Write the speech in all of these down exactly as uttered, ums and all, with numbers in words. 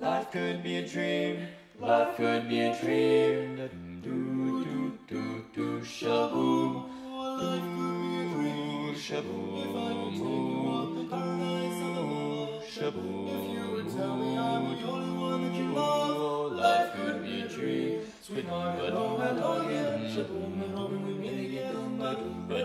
Life could be a dream, life could be a dream. Do do do do shaboom, do shaboom, do shaboom. Life could be a dream, sweetheart, but all along again. Shaboom, and hoping we meet again. But but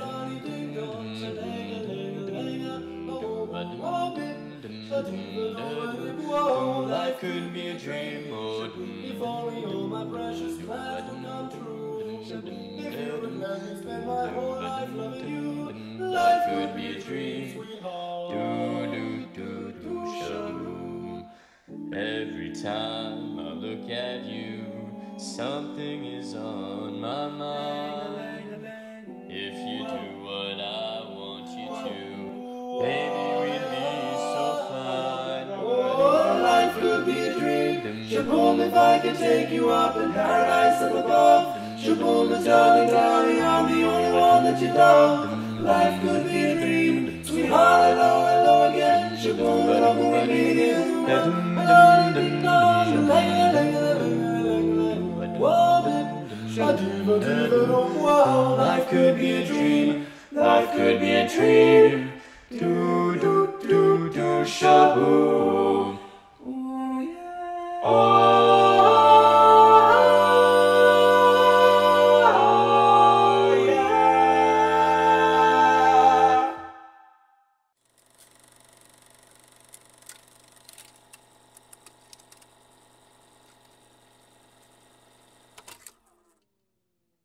life could be a dream, oh, if only all my precious plans would come true. If you would let me spend my whole life loving you, life could be a dream, sweetheart. Do do do do shaboom. Every time I look at you, something is on my mind. If you do what I want you to, baby, we'd be so fine. Oh, life could be a dream. Shaboom, if I could take you up in paradise up above. Shaboom, darling, darling, I'm the only one that you love. Life could be a dream, sweetheart, hello, hello again. Shaboom, but I'm going to meet again. Life could be a dream, life could be a dream. Do do do do shaboom. Oh yeah.